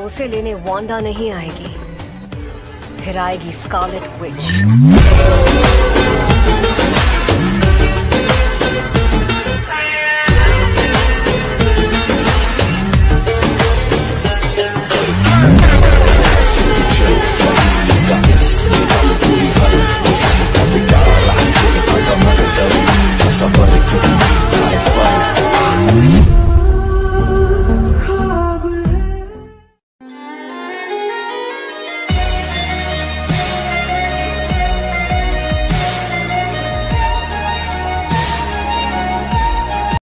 उसे लेने वांडा नहीं आएगी, फिर आएगी स्कारलेट विच।